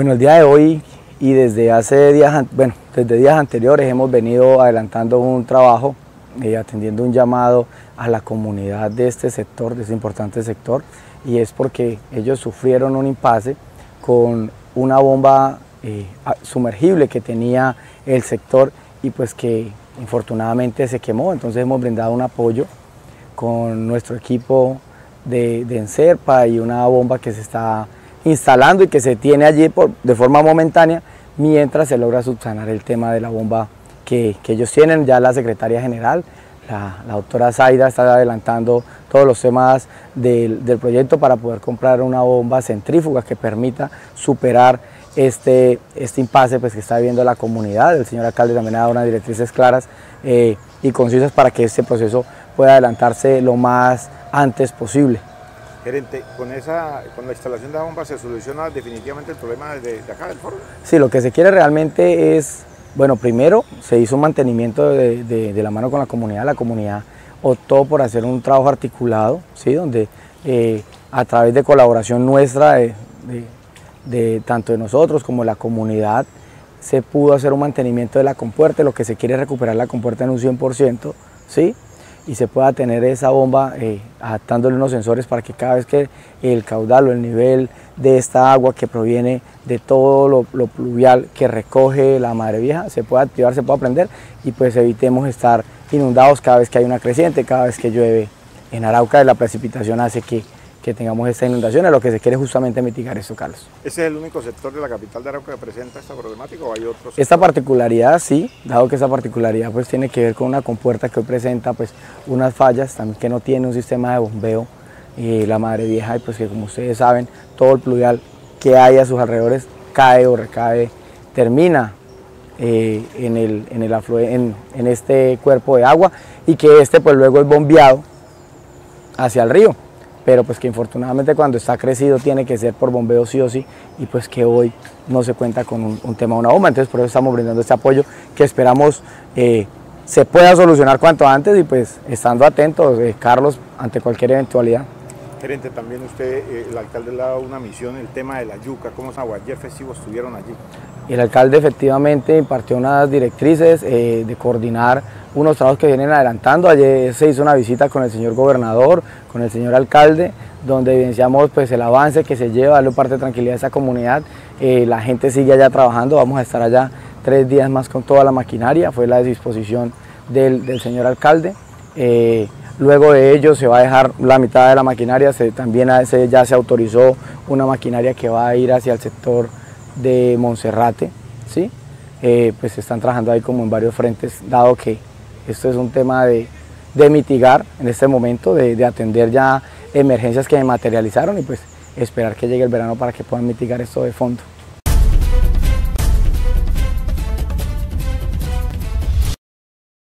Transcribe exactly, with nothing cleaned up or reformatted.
Bueno, el día de hoy y desde hace días, bueno, desde días anteriores hemos venido adelantando un trabajo y atendiendo un llamado a la comunidad de este sector, de este importante sector, y es porque ellos sufrieron un impasse con una bomba eh, sumergible que tenía el sector y pues que infortunadamente se quemó. Entonces hemos brindado un apoyo con nuestro equipo de, de Enserpa y una bomba que se está instalando y que se tiene allí por, de forma momentánea mientras se logra subsanar el tema de la bomba que, que ellos tienen. Ya la secretaria general, la, la doctora Zaida, está adelantando todos los temas del, del proyecto para poder comprar una bomba centrífuga que permita superar este, este impasse pues, que está viviendo la comunidad. El señor alcalde también ha dado unas directrices claras eh, y concisas para que este proceso pueda adelantarse lo más antes posible. Gerente, ¿con, esa, con la instalación de la bomba se soluciona definitivamente el problema de, de acá del foro? Sí, lo que se quiere realmente es, bueno, primero se hizo un mantenimiento de, de, de la mano con la comunidad. La comunidad optó por hacer un trabajo articulado, ¿sí? Donde eh, a través de colaboración nuestra, de, de, de, tanto de nosotros como de la comunidad, se pudo hacer un mantenimiento de la compuerta. Lo que se quiere es recuperar la compuerta en un cien por ciento, ¿sí? Y se pueda tener esa bomba eh, adaptándole unos sensores para que cada vez que el caudal o el nivel de esta agua que proviene de todo lo, lo pluvial que recoge la Madre Vieja se pueda activar, se pueda prender y pues evitemos estar inundados cada vez que hay una creciente, cada vez que llueve en Arauca. La precipitación hace que, que tengamos esta inundación, lo que se quiere justamente mitigar esto, Carlos. ¿Ese es el único sector de la capital de Arauca que presenta esta problemática o hay otros? Esta particularidad sí, dado que esta particularidad pues tiene que ver con una compuerta que hoy presenta pues unas fallas, también que no tiene un sistema de bombeo y la Madre Vieja, y pues que como ustedes saben, todo el pluvial que hay a sus alrededores cae o recae, termina eh, en, el, en, el en, en este cuerpo de agua y que este pues luego es bombeado hacia el río, pero pues que infortunadamente cuando está crecido tiene que ser por bombeo sí o sí, y pues que hoy no se cuenta con un, un tema de una bomba. Entonces por eso estamos brindando este apoyo que esperamos eh, se pueda solucionar cuanto antes y pues estando atentos, eh, Carlos, ante cualquier eventualidad. Gerente, también usted, eh, el alcalde le ha dado una misión, el tema de la yuca, ¿cómo se ayer festivos estuvieron allí? El alcalde efectivamente impartió unas directrices eh, de coordinar unos trabajos que vienen adelantando. Ayer se hizo una visita con el señor gobernador, con el señor alcalde, donde evidenciamos pues, el avance que se lleva, darle parte de tranquilidad a esa comunidad. Eh, la gente sigue allá trabajando, vamos a estar allá tres días más con toda la maquinaria, fue la disposición del, del señor alcalde. Eh, Luego de ello se va a dejar la mitad de la maquinaria, se, también se, ya se autorizó una maquinaria que va a ir hacia el sector de Monserrate, ¿sí? Eh, pues se están trabajando ahí como en varios frentes, dado que esto es un tema de, de mitigar en este momento, de, de atender ya emergencias que se materializaron y pues esperar que llegue el verano para que puedan mitigar esto de fondo.